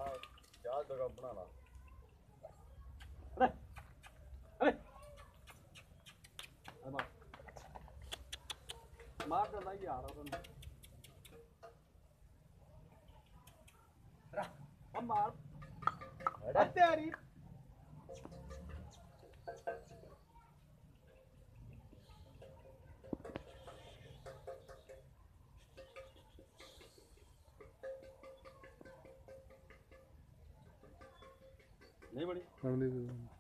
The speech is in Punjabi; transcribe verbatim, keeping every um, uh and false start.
ਚਾਹ ਜਗ੍ਹਾ ਬਣਾ ਲਾ ਅਰੇ ਅਰੇ ਮਾਰ ਮਾਰ ਦਿੰਦਾ ਯਾਰ ਉਹਨੂੰ ਰਾ ਆ ਮਾਰ ਆ ਤੇਰੀ नहीं बड़ी